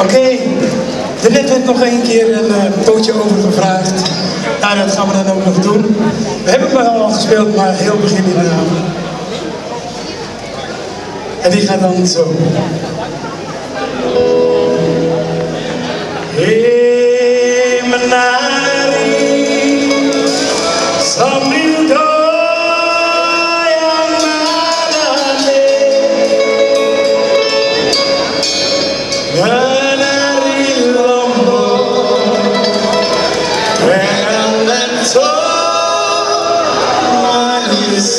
Oké, daarnet werd nog een keer een pootje over gevraagd. Nou, dat gaan we dan ook nog doen. We hebben hem al gespeeld, maar heel begin in de avond. En die gaat dan zo. Hey, menari, sambil goyang menari, menari lombok, dengan lentok manis.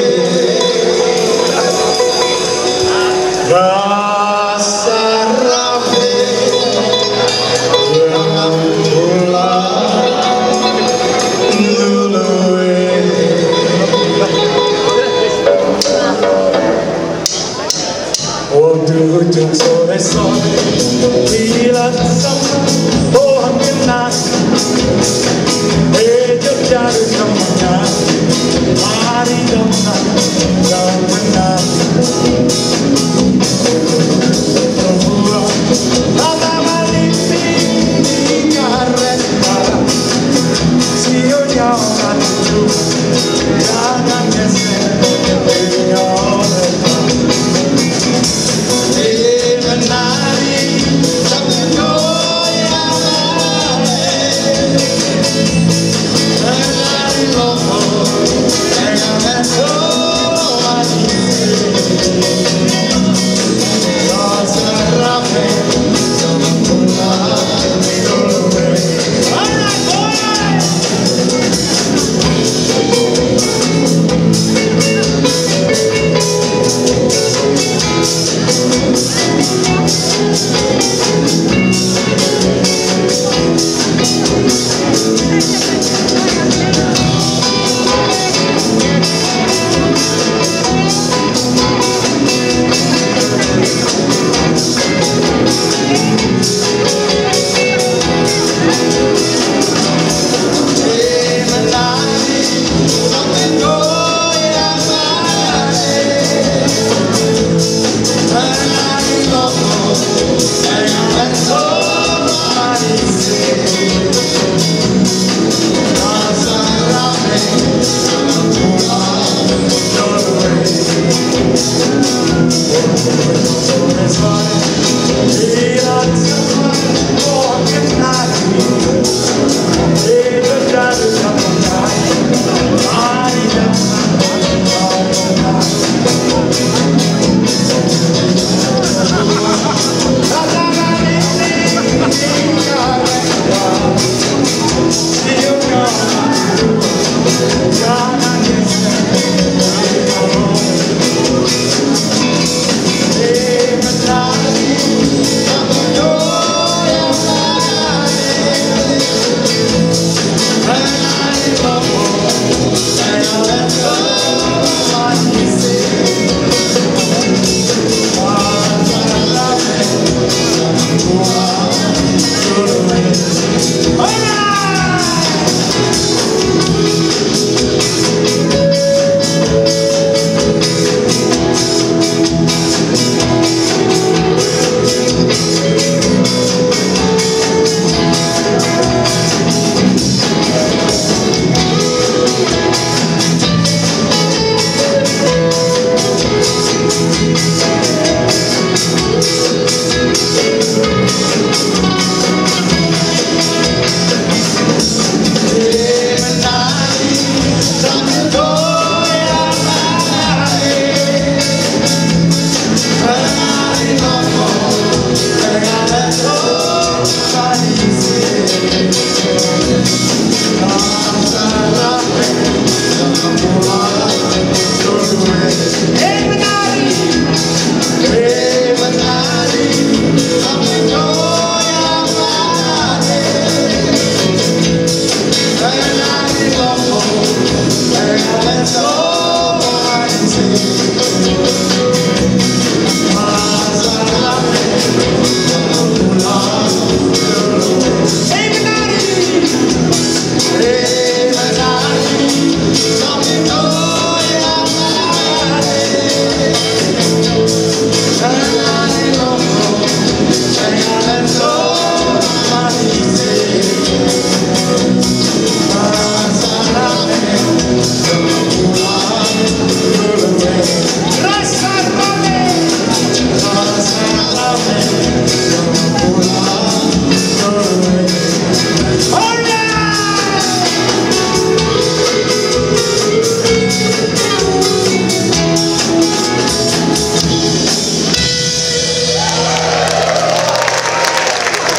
Ujung sore-sore bila sama pohon kenang Jogja semuanya hari dongeng yang menang Lama malipi di kareta sionya orang itu jangan geser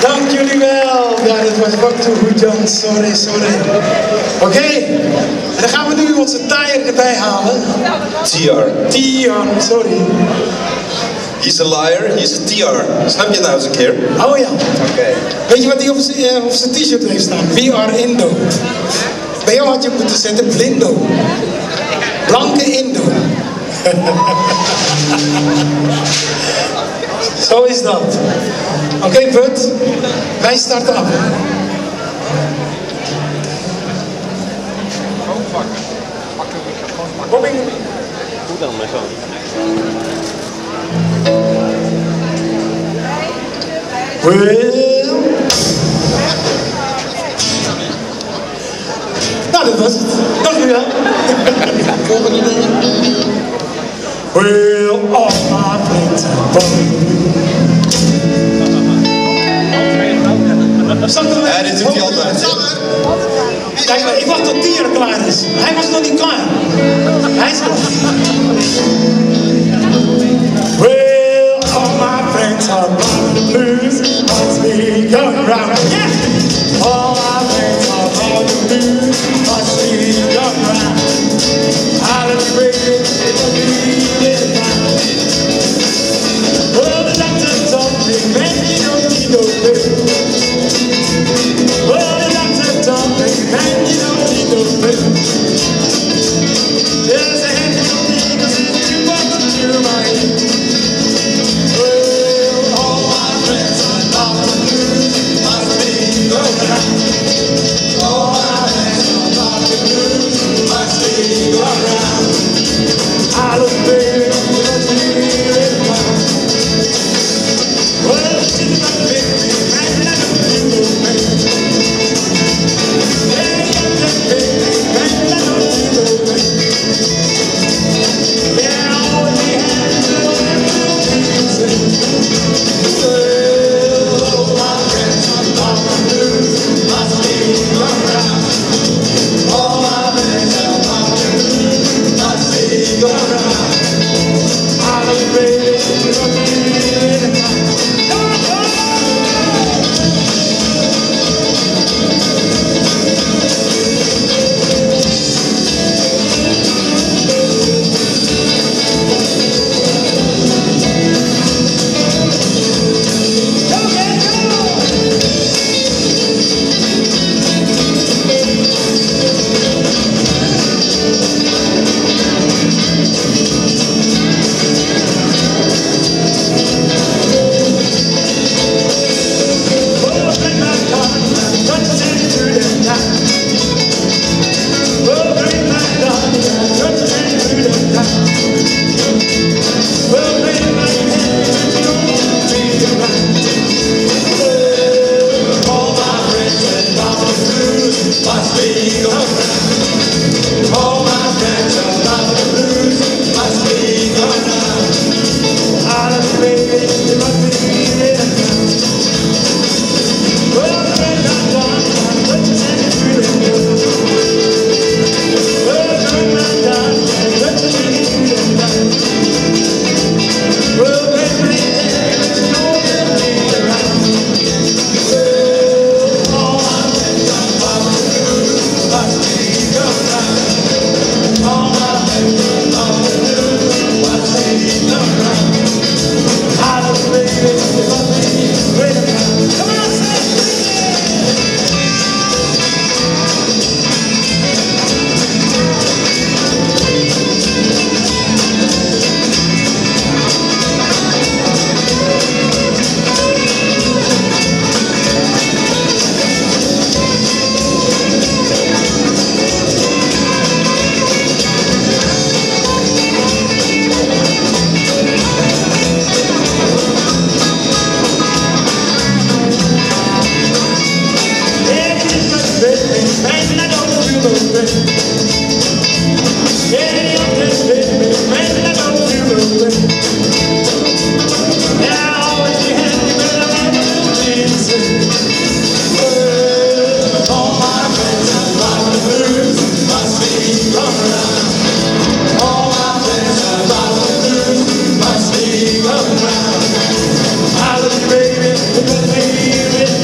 Dank jullie wel. Ja, dat was wat te goed, Jan. Sorry. Oké, en dan gaan we nu onze tire erbij halen. TR, sorry. He's a liar, he's a TR. Snap je nou eens een keer? Oh ja. Oké. Weet je wat hij op zijn t-shirt heeft staan? We are Indo. Bij jou had je moeten zetten blindo. Blanke Indo. Zo is dat. Oké, Bud. Wij starten af. Hoe dan, mijn zoon? Well. Nou, dat was het. Dank u wel. Well, all my friends are Ja, dit doet hij altijd. Kijk, ik wacht tot die er klaar is. Hij was nog niet klaar. Hij is nog. Well, all my friends are on the blues. Watch me going round. Yeah! All my friends are on the blues. Watch me going round. I'll break it, it'll be in time. Well, the doctor told me, man, you don't need no pill. Well, the doctor told me, man, you don't need no pill. There's a hand on me, 'cause it's too much to my head. Well, all my friends are on the blues. Must be going round. All my friends are on the blues. Must be going round. I look baby, must be in mind. Well, she's my baby, man, I don't feel no pain. Yeah, that baby, man, I don't feel no pain. Yeah, all we had to do was say, well, all my friends are on the blues, must be going round. All my friends are on the blues, must be going round. I look baby, must be in mind. Baby,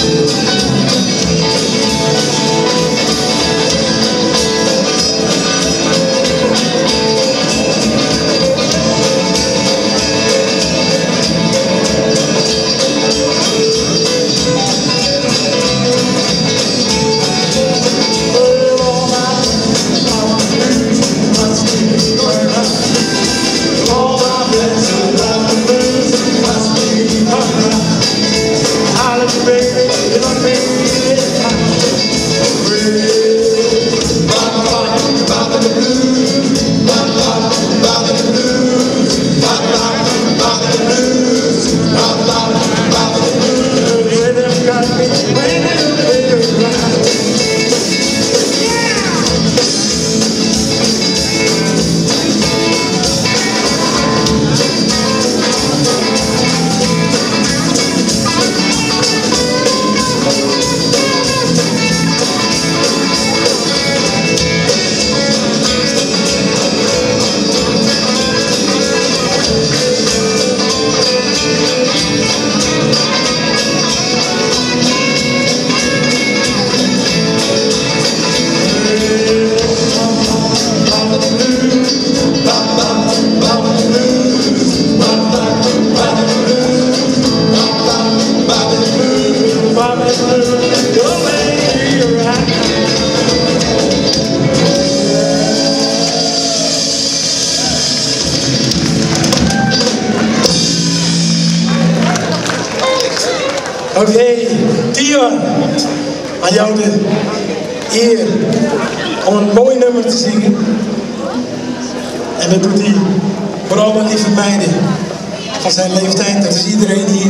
Oké, Tion, aan jou de eer om een mooi nummer te zingen. En dat doet hij vooral met lieve meiden van zijn leeftijd, dat is iedereen hier.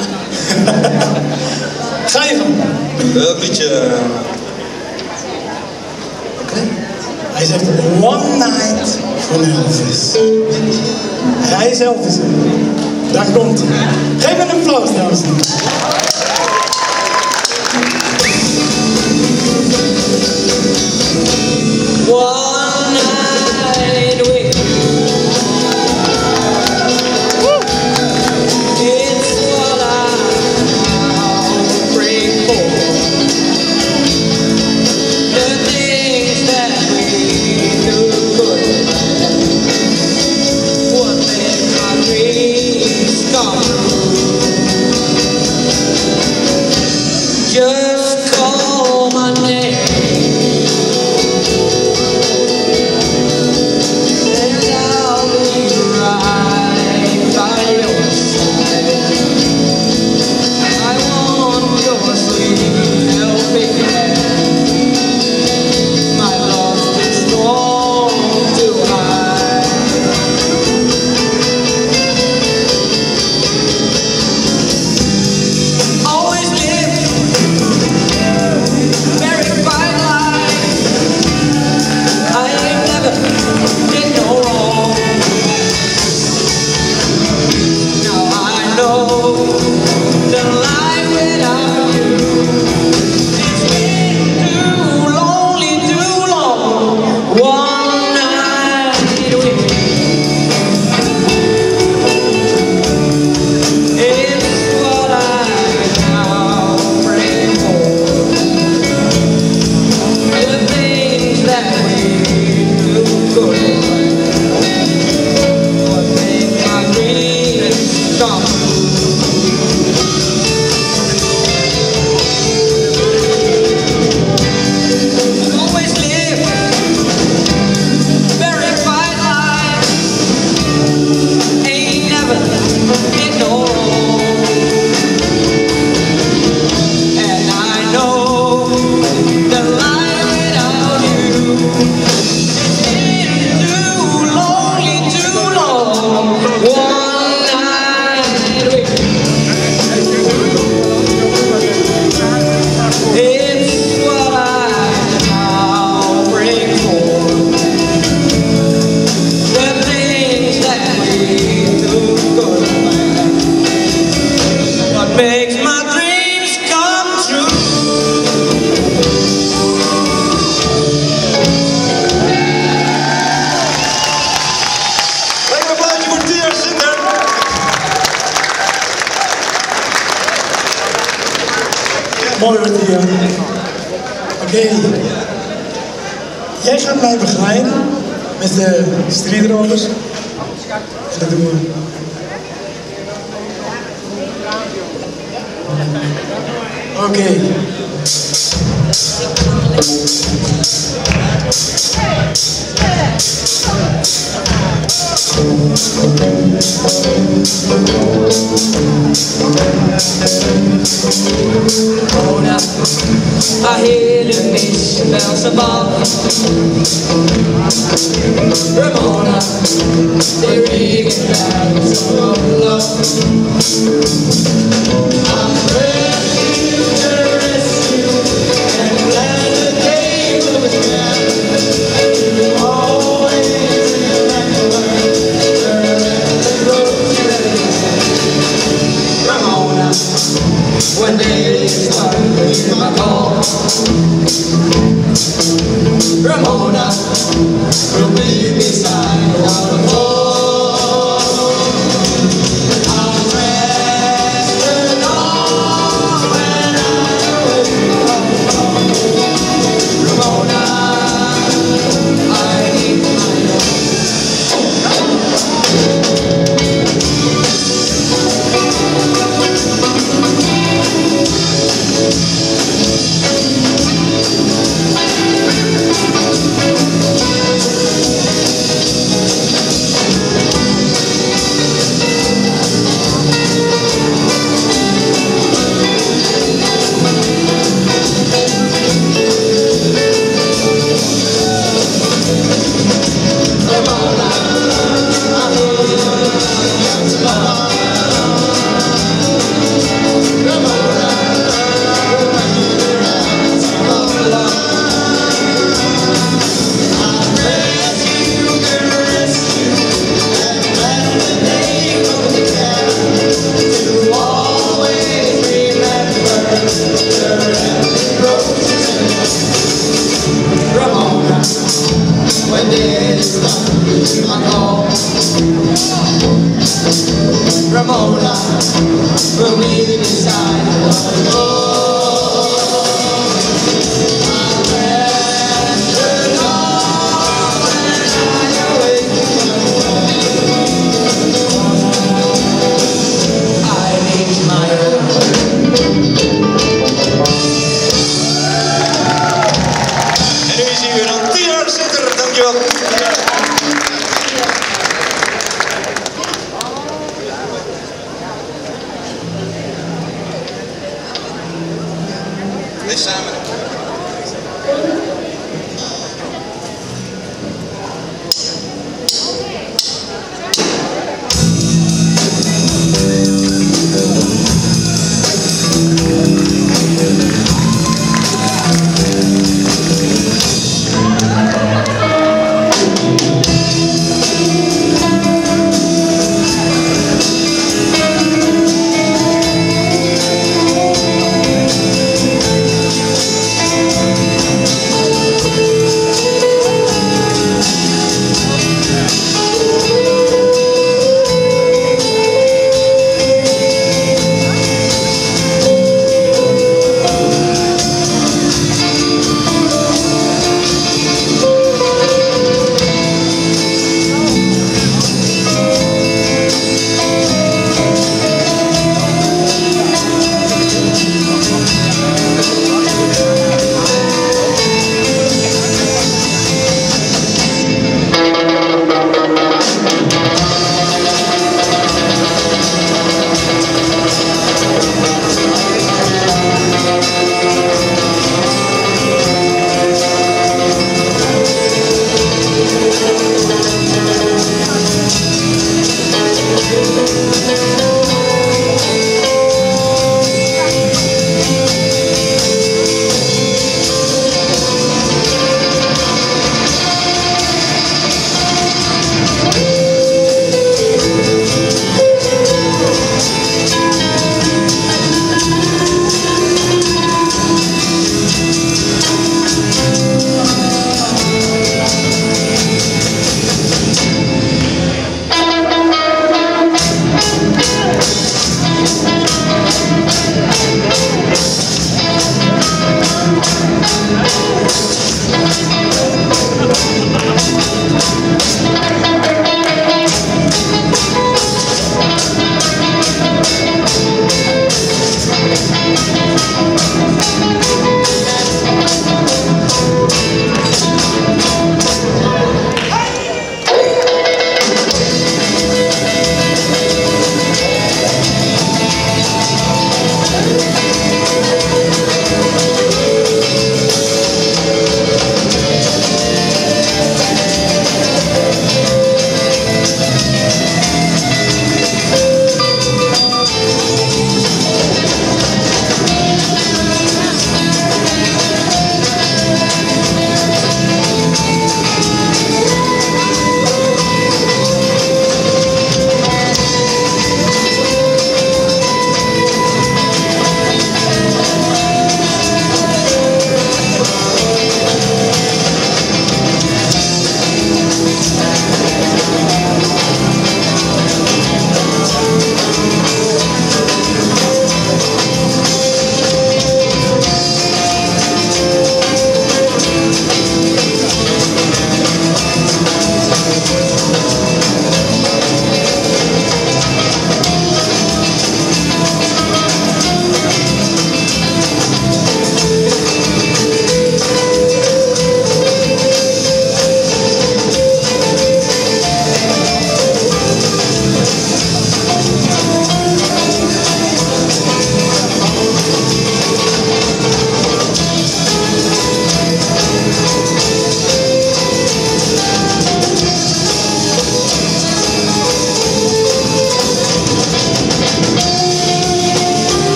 Ga je van? Welk liedje? Oké. Hij zegt One Night van Elvis. Hij is Elvis. Daar komt hij. Geef hem een applaus, dames en heren. One night with you, it's what I'll pray for. The things that we do, what make my dreams come true. Just call my name. Very fine. Mooi wordt hier. Oké. Jij gaat mij begeleiden met de streetrovers. En dat doen we. Oké. Ramona, I hear the mission bells above. Ramona, they ring bells of love. I'm ready to rescue and let the day go down. You always remember the road to Ramona. When they start with my call, Ramona will be beside our fall. I'll rest alone when I wake up. Ramona, I need my love. When dead is done, I call Ramona, we'll meet beside the road. I rest alone when I awake. I need my own. En nu zien we dan TR Zitter, dankjewel. Nee, samen.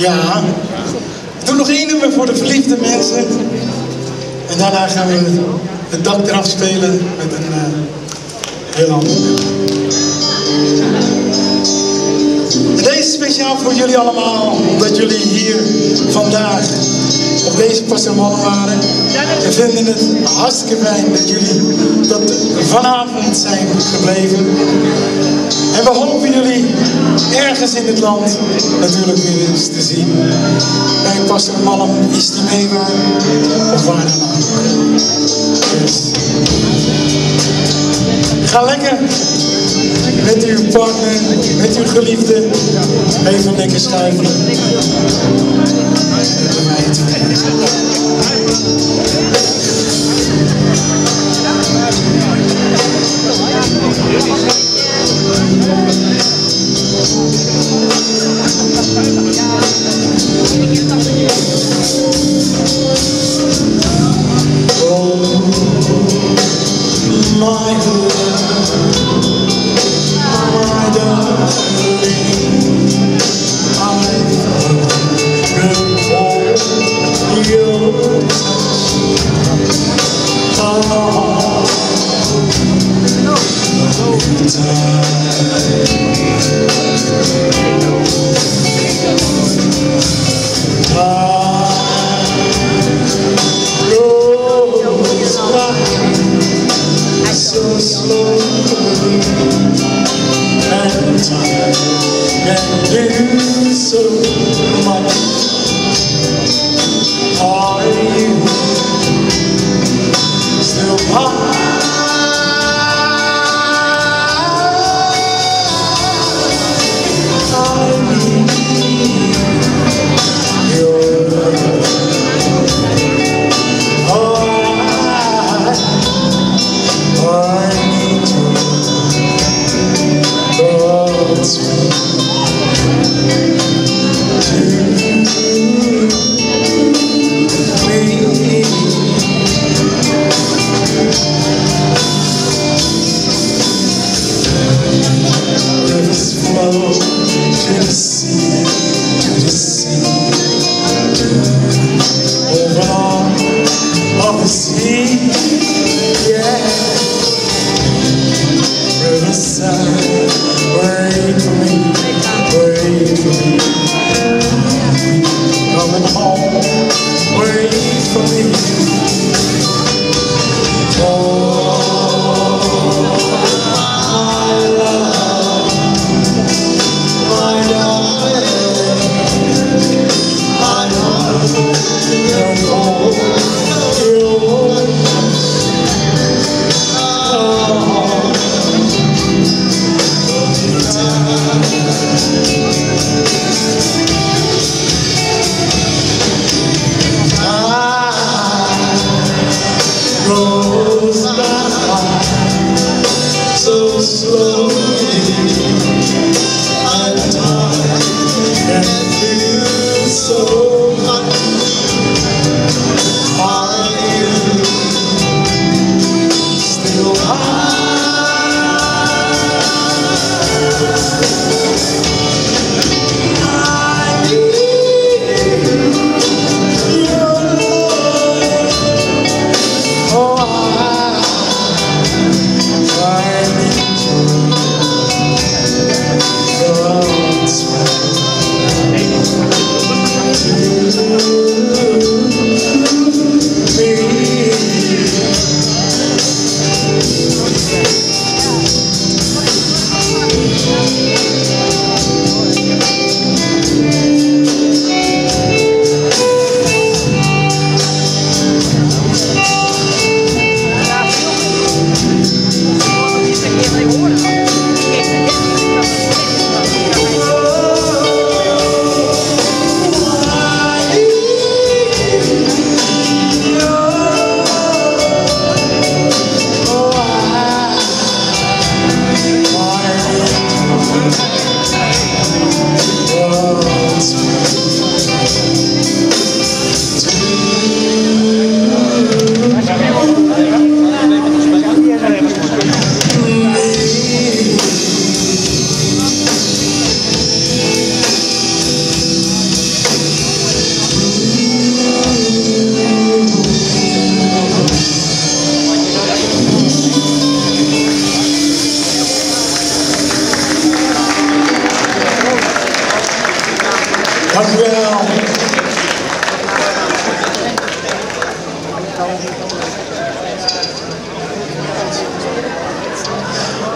Ja. We doen nog één nummer voor de verliefde mensen. En daarna gaan we het dak eraf spelen met een heel ander nummer. En deze is speciaal voor jullie allemaal, omdat jullie hier vandaag op deze Passamon waren. We vinden het hartstikke fijn dat jullie tot vanavond zijn gebleven. En we hopen jullie ergens in het land natuurlijk weer eens te zien. Bij Pastor Malm, is die meewaar of waar dan ook. Dus ga lekker met uw partner, met uw geliefde, even lekker schuiven.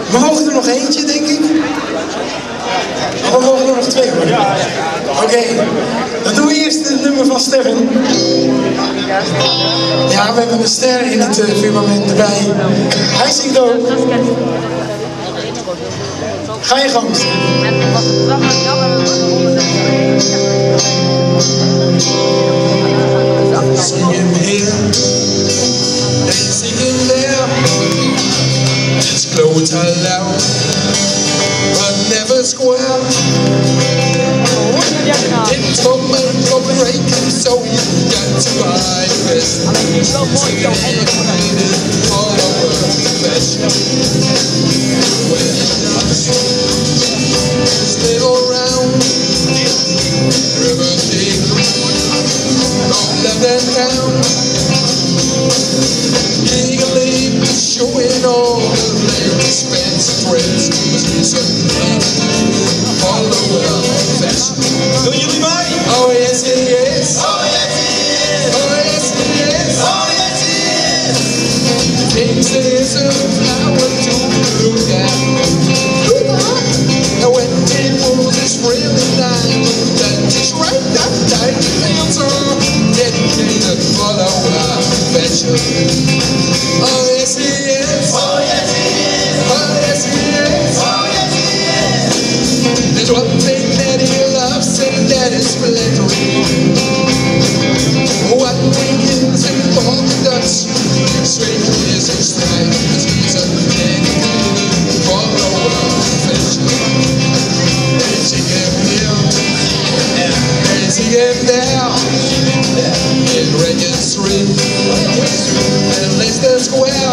We mogen er nog eentje, denk ik. Oh, we mogen er nog 2 worden. Oké, dan doen we eerst het nummer van Stefan. Ja, we hebben een ster in het firmament erbij. Hij zingt ook. Ga je gang. Singing here, and singing there. It's close loud, but never square. It's for breaking, so you got to buy the best. All over the fashion. This little round river thing, left and down. Legally showing all the latest fancy trends. All over the fashion. Doen jullie mee? Oh yes it is. Oh yes it is. Oh yes it is. Oh yes it is. The king says a flower to look at. And when it moves it's really nice. That is right, that night feels so dedicated follower fashion. Oh yes it is. Oh yes it is. Oh yes it is. Oh yes it is. There's one thing that he loves and that is flattery. What we use in all the Dutch straight is his style. He's a dedicated follower of fashion. Is he up here? Is he up there? In Regent Street and Leicester Square.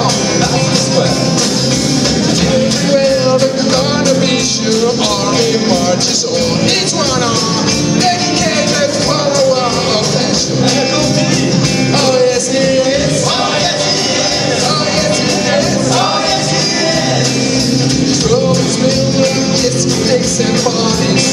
Well, the Carnation Army marches on. Each one on dedicated follower of fashion. Oh yes it is. Oh yes it is. Oh yes it is. Oh yes it is. His club is filled with discotheques and parties.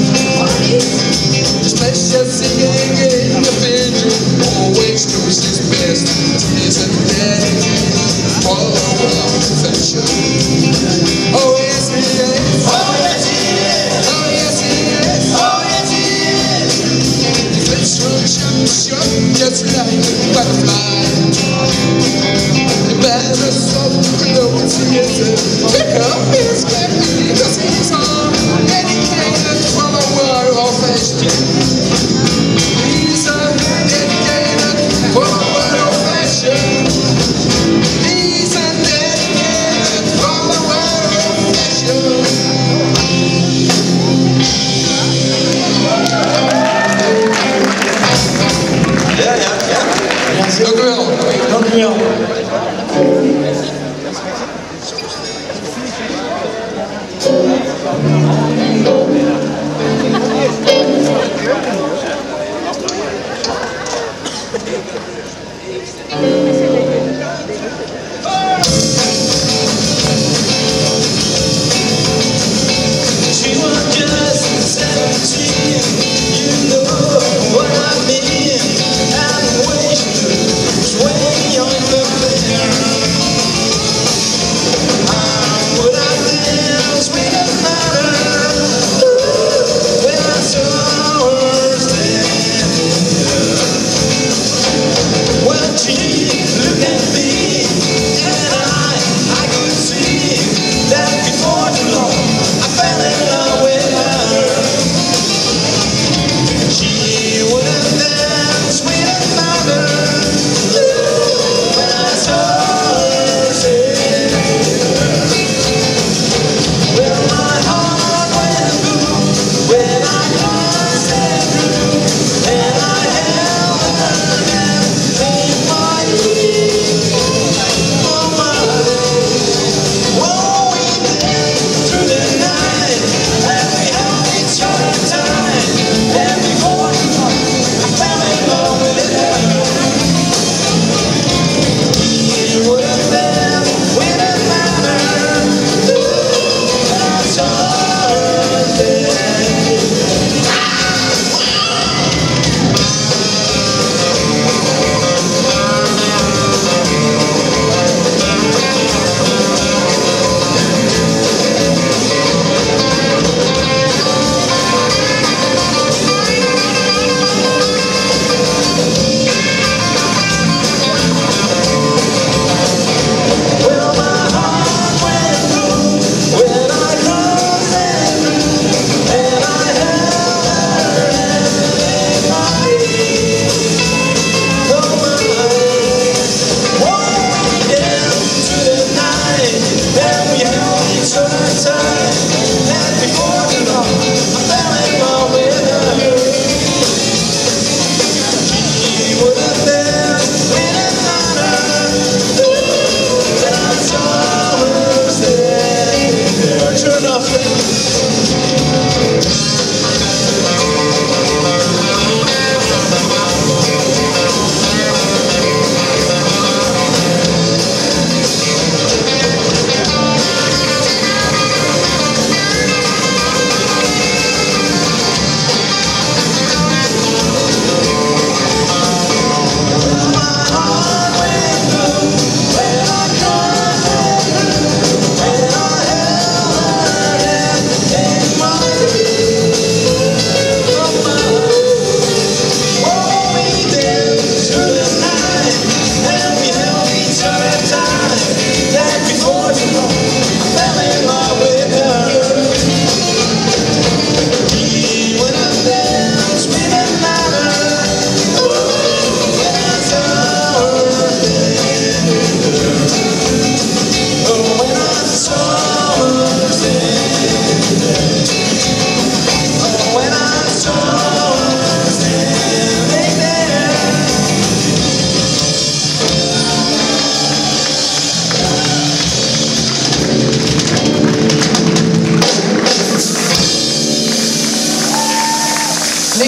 His pleasure singing in the bedroom always knows his best. He's a dedicated follower of fashion. Oh yes it is. Oh yes it is. Oh yes it is. Oh yes it is. He flips from shop to shop just like a butterfly. The banners of clothes he is a pick up his cap because he's a dedicated follower of fashion. He's a dedicated follower of fashion. He's a dedicated follower of fashion. Ja, ja, ja. Dank u wel. Dank u wel. She was just 17, you know what I mean. And the way she was way young.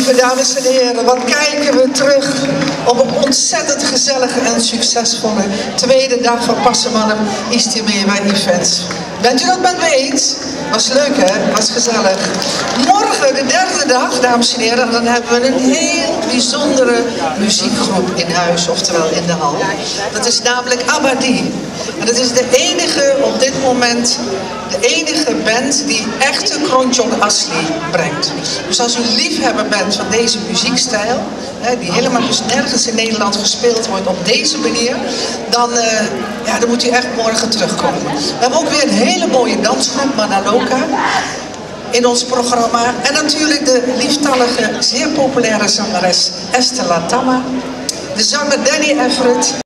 Lieve dames en heren, wat kijken we terug op een ontzettend gezellige en succesvolle tweede dag van Passemannem Istimewa Events. Bent u dat met me eens? Was leuk hè? Was gezellig. Morgen, de derde dag, dames en heren, dan hebben we een heel bijzondere muziekgroep in huis, oftewel in de hal. Dat is namelijk Abadi. En dat is de enige op dit moment, de enige band die echte Kronjong Asli brengt. Dus als u liefhebber bent van deze muziekstijl, die helemaal dus nergens in Nederland gespeeld wordt op deze manier, dan moet u echt morgen terugkomen. We hebben ook weer een hele mooie dansgroep, Manaloka, in ons programma. En natuurlijk de lieftallige, zeer populaire zangeres Esther Latama, de zanger Danny Everett.